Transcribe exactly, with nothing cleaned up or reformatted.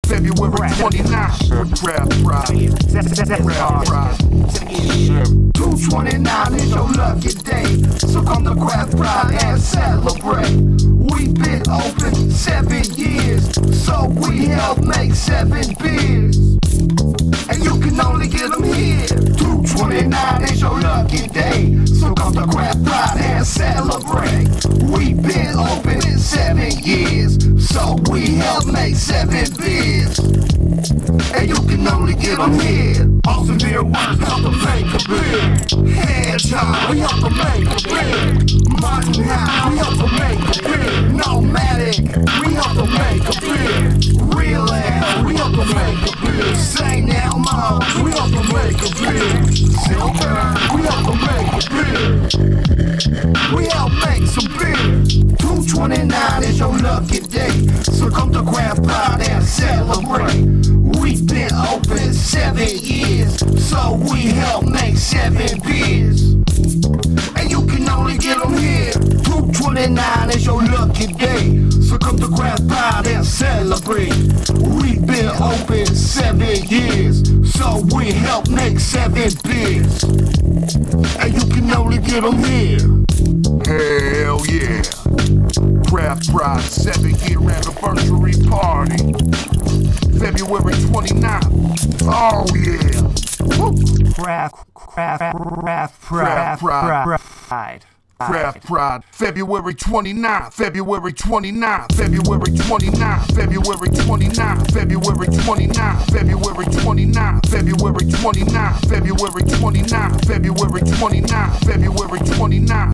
February twenty-ninth. Craft Pride. Craft Pride. two twenty-nine is your lucky day, so come to Craft Pride and celebrate. We've been open seven years, so we help make seven beers. And you can only get them here. two twenty-nine is your lucky day, so come to Craft Pride and celebrate. We've been open in seven years, so we help make seven beers. And you can only get them here. Awesome beer works help to make a beer. Head time, we help to make a beer. Mutton House, we help to make a beer. Nomadic, we help to make a beer. Real Air, we help to make a beer. Saint Elmo, we help to make a beer. Silver, we help to make a beer. We help make some beer. two twenty-nine is your lucky day, so come to Craft Pride and celebrate. We've been open seven years, so we help make seven beers. And you can only get them here. two twenty-nine is your lucky day, so come to Craft Pride and celebrate. We've been open seven years, so we help make seven beers. And you can only get them here. Hell yeah. Craft Pride seven year anniversary party. February twenty-ninth. Oh yeah. Woo. Craft, craft, craft, craft, Pride. pride. Craft Pride, February twenty-ninth, February twenty-ninth, February twenty-ninth, February twenty-ninth, February twenty-ninth, February twenty-ninth, February twenty-ninth, February twenty-ninth, February twenty-ninth, February twenty-ninth,